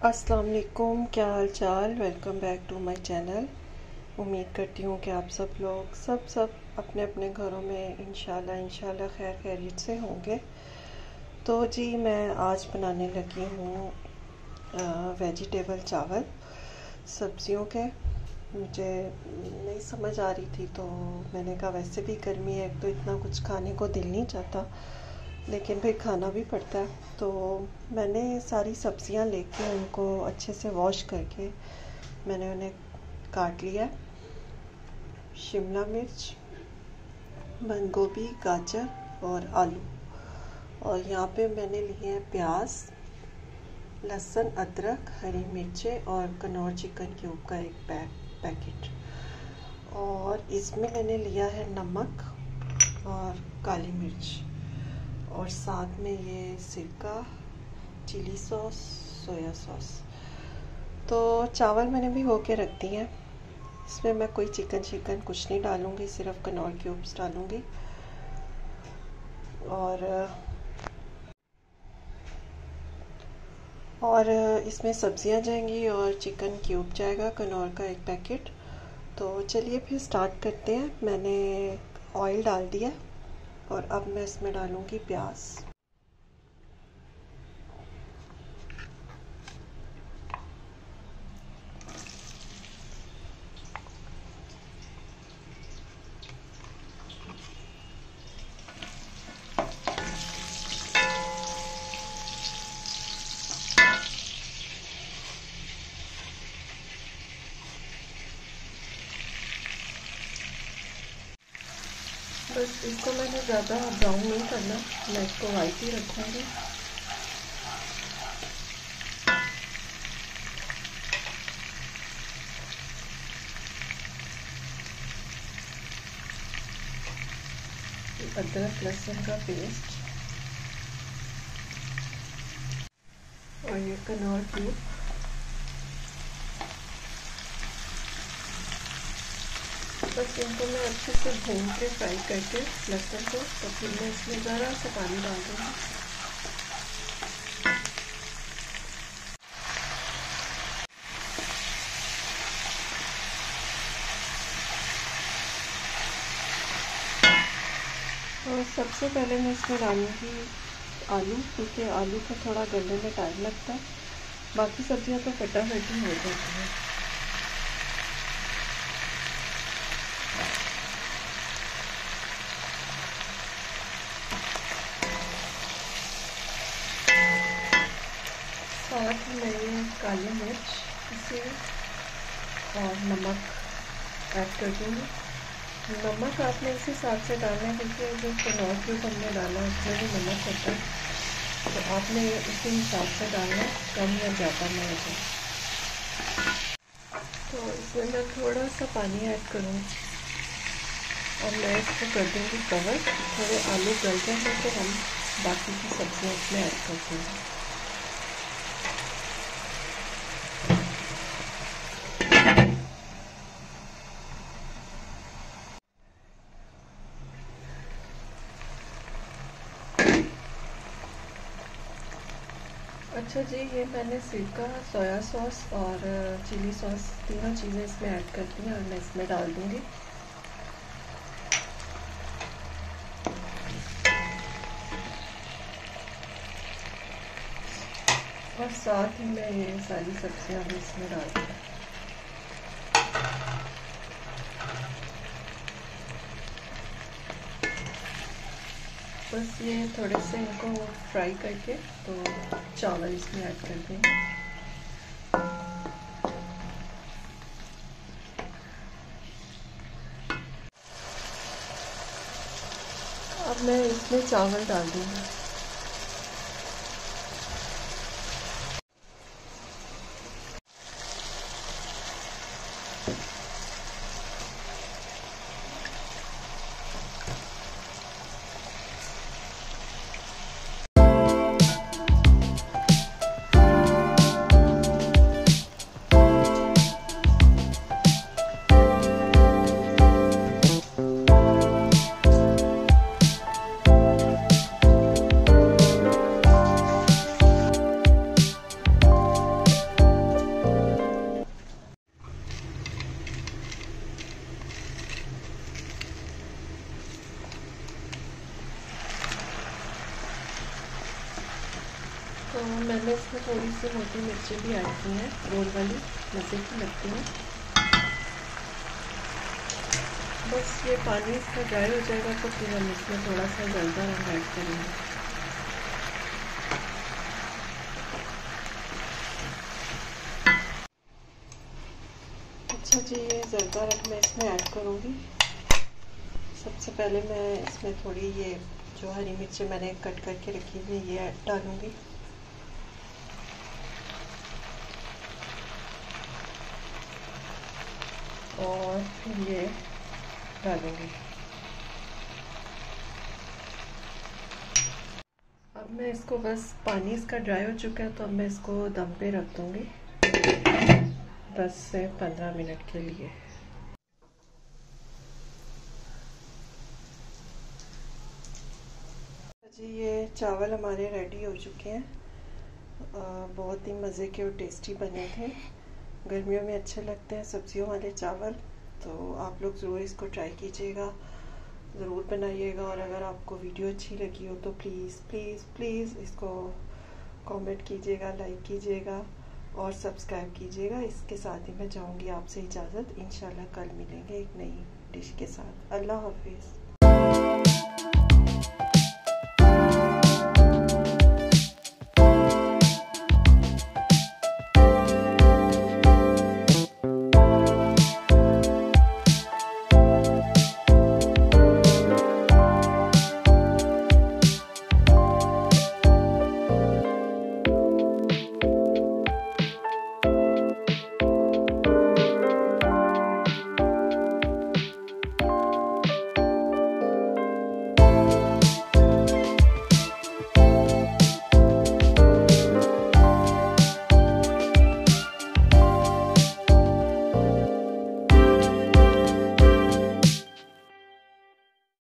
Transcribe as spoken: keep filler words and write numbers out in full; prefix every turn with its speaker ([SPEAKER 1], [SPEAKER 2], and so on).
[SPEAKER 1] अस्सलाम वालेकुम, क्या हाल चाल। Welcome back to my channel. उम्मीद करती हूँ कि आप सब लोग सब सब अपने अपने घरों में इंशाल्लाह इंशाल्लाह खैर खैरियत से होंगे। तो जी मैं आज बनाने लगी हूँ वेजिटेबल चावल सब्जियों के। मुझे नहीं समझ आ रही थी तो मैंने कहा वैसे भी गर्मी है तो इतना कुछ खाने को दिल नहीं चाहता, लेकिन भाई खाना भी पड़ता है। तो मैंने सारी सब्जियां लेके उनको अच्छे से वॉश करके मैंने उन्हें काट लिया। शिमला मिर्च, बंद गोभी, गाजर और आलू, और यहाँ पे मैंने लिए हैं प्याज, लहसुन, अदरक, हरी मिर्चें और कनौर चिकन क्यूब का एक पैक पैकेट। और इसमें मैंने लिया है नमक और काली मिर्च, और साथ में ये सिरका, चिली सॉस, सोया सॉस। तो चावल मैंने भी हो के रख दिए हैं। इसमें मैं कोई चिकन चिकन कुछ नहीं डालूँगी, सिर्फ कनौर क्यूब्स डालूँगी। और और इसमें सब्जियां जाएंगी और चिकन क्यूब जाएगा, कनौर का एक पैकेट। तो चलिए फिर स्टार्ट करते हैं। मैंने ऑयल डाल दिया और अब मैं इसमें डालूँगी प्याज। बस इसको मैंने ज़्यादा ब्राउन नहीं करना, मैं इसको वाइट ही रखूँगी। अदरक लहसुन का पेस्ट और ये कनौर क्यूब। बस इनको मैं अच्छे से भून के फ्राई करके लहसुन को, तो फिर मैं इसमें ज़रा सा पानी डाल दूँगी। और सबसे पहले मैं इसमें डालूँगी आलू, क्योंकि आलू को थोड़ा गलने में टाइम लगता है। बाकी सब्जियां तो फटाफट ही हो जाती हैं। साथ में काली मिर्च इसे और नमक ऐड कर दूँगी। नमक आपने इस हिसाब से डालना है क्योंकि जो कनौर क्यूब हमने डाला उसमें भी नमक होता है, तो आपने उसी हिसाब से डालना, कम या ज़्यादा ना हो जाए। तो इसमें मैं थोड़ा सा पानी ऐड करूँगी और मैं इसको कर दूँगी कवर। थोड़े आलू गल जाएंगे तो हम बाकी की सब्जियाँ इसमें ऐड कर देंगे। अच्छा जी, ये मैंने सिरका, सोया सॉस और चिली सॉस तीनों चीज़ें इसमें ऐड कर दी हैं और मैं इसमें डाल दूँगी। और साथ ही मैं ये सारी सब्जियां भी इसमें डाल दूँगी। बस ये थोड़े से इनको फ्राई करके तो चावल इसमें ऐड कर देंगे। अब मैं इसमें चावल डाल दूँगी। मैंने इसमें थोड़ी सी मोटी मिर्ची भी ऐड की है, गोल वाली, मज़े की लगती है। बस ये पानी इसका ड्राई हो जाएगा तो फिर हम इसमें थोड़ा सा जल्दा रंग ऐड करेंगे। अच्छा जी, ये जर्दा रंग मैं इसमें ऐड करूँगी। सबसे पहले मैं इसमें थोड़ी ये जो हरी मिर्ची मैंने कट करके रखी हुई ये डालूँगी। और फिर ये डालूँगी। अब मैं इसको बस, पानी इसका ड्राई हो चुका है तो अब मैं इसको दम पे रख दूँगी दस से पंद्रह मिनट के लिए। जी, ये चावल हमारे रेडी हो चुके हैं। आ, बहुत ही मज़े के और टेस्टी बने थे। गर्मियों में अच्छे लगते हैं सब्जियों वाले चावल, तो आप लोग ज़रूर इसको ट्राई कीजिएगा, ज़रूर बनाइएगा। और अगर आपको वीडियो अच्छी लगी हो तो प्लीज़ प्लीज़ प्लीज़ इसको कमेंट कीजिएगा, लाइक कीजिएगा और सब्सक्राइब कीजिएगा। इसके साथ ही मैं चाहूँगी आपसे इजाज़त। इंशाल्लाह कल मिलेंगे एक नई डिश के साथ। अल्लाह हाफिज़।